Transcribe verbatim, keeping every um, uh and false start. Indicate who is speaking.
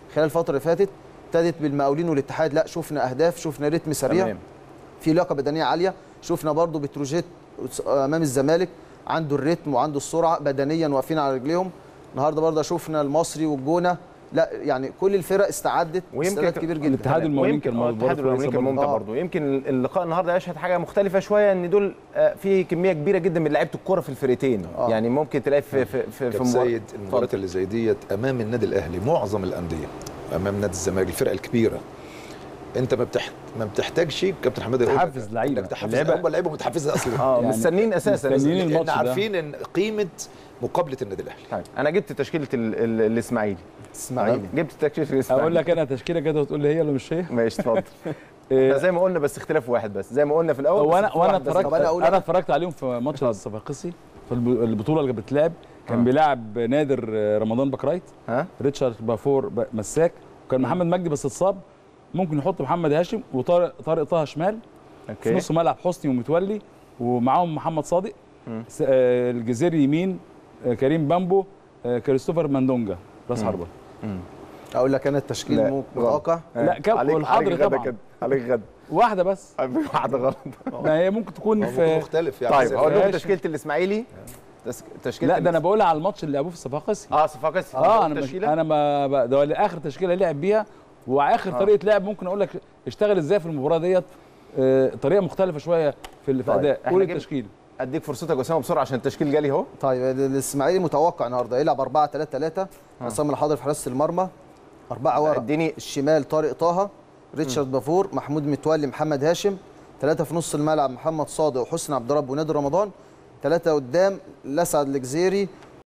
Speaker 1: خلال الفتره اللي فاتت ابتدت بالمقاولين والاتحاد، لا شفنا اهداف، شفنا رتم سريع تمام. في لياقه بدنيه عاليه. شفنا برضو بتروجيت امام الزمالك عنده الريتم وعنده السرعه، بدنيا واقفين على رجليهم. النهارده برضه شفنا المصري والجونه، لا يعني كل الفرق استعدت استعداد كبير جدا.
Speaker 2: الاتحاد المقاولين كان
Speaker 3: الاتحاد المقاولين كان ممتع برضه. يمكن اللقاء النهارده يشهد حاجه مختلفه شويه، ان دول في كميه كبيره جدا من لعيبه الكوره في الفرقتين. آه. يعني ممكن تلاقي في في في, في
Speaker 4: سيد المباريات اللي زي ديت امام النادي الاهلي، معظم الانديه امام نادي الزمالك الفرق الكبيره، انت ما بتحت... ما بتحتاجش كابتن حماده
Speaker 2: تحفز لعيبه،
Speaker 4: هم اللعيبه متحفزه اصلا
Speaker 3: اه يعني مستنيين اساسا،
Speaker 2: مستنيين الماتش ده،
Speaker 4: عارفين ان قيمه مقابله النادي الاهلي.
Speaker 3: طيب انا جبت تشكيله الاسماعيلي.
Speaker 1: اسماعيلي
Speaker 3: جبت تشكيله الاسماعيلي.
Speaker 2: اقول لك انا تشكيله كده وتقول لي هي ولا مش هي؟
Speaker 3: ماشي اتفضل. زي ما قلنا بس اختلاف واحد بس، زي ما قلنا في الاول.
Speaker 2: وانا وانا اتفرجت انا اتفرجت عليهم في ماتش الصفاقسي في البطوله اللي بتلعب، كان بيلعب نادر رمضان بكرايت، ها ريتشارد بافور مساك، وكان محمد مجدي بس اتصاب، ممكن يحط محمد هاشم وطارق طارق طه شمال. أوكي. في نص ملعب حسني ومتولي، ومعاهم محمد صادق. الجزيري يمين كريم بامبو، كريستوفر ماندونجا راس حربه.
Speaker 1: اقول لك انا التشكيل متوقع.
Speaker 2: لا كاب والحضري طبعا
Speaker 3: عليك غد
Speaker 2: واحده بس
Speaker 3: واحده غلط.
Speaker 2: ما هي ممكن تكون في
Speaker 4: مختلف يعني.
Speaker 3: طيب اقول لكم تشكيله الاسماعيلي.
Speaker 2: تشكيله لا ده انا بقولها على الماتش اللي لعبوه في الصفاقسي.
Speaker 3: اه صفاقسي
Speaker 2: اه انا مش انا ما ده ولا اخر تشكيله لعب بيها، واخر آه. طريقه لعب ممكن اقول لك اشتغل ازاي في المباراه ديت. آه طريقه مختلفه شويه في الاداء. قول التشكيل.
Speaker 3: اديك فرصتك يا اسامه بسرعه عشان التشكيل جالي اهو.
Speaker 1: طيب الاسماعيلي متوقع النهارده يلعب أربعة ثلاثة ثلاثة، عصام الحضري في حراسه المرمى، أربعة ورا اديني الشمال طارق طه، ريتشارد بافور، محمود متولي، محمد هاشم، ثلاثة في نص الملعب محمد صادق وحسني عبد رب ونادر رمضان، ثلاثة قدام الاسعد الجزيري